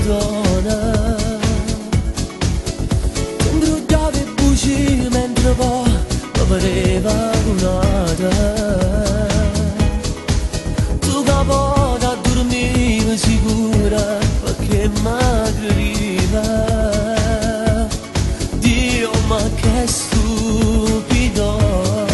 perdona. Ti imbrugliavo e buci mentre poi mi pareva un'altra. Tu capo da dormiva sicura perché mi crediva. Dio ma che stupido.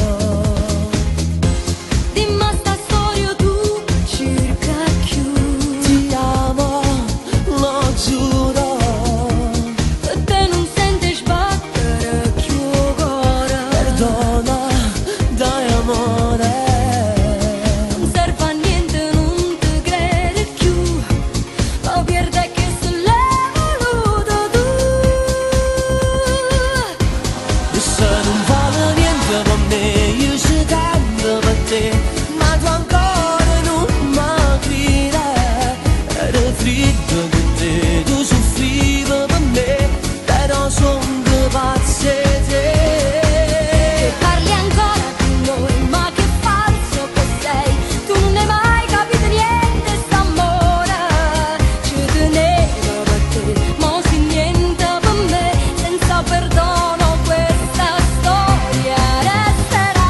Ma tu ancora non mi credi, era freddo che te, tu soffriva per me, però son capace di te. Parli ancora di noi, ma che falso che sei, tu non hai mai capito niente st'amore, ci tenevo per te, ma sì niente per me, senza perdono questa storia resterà.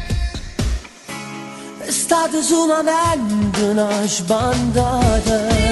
È stata solamente una sbandata.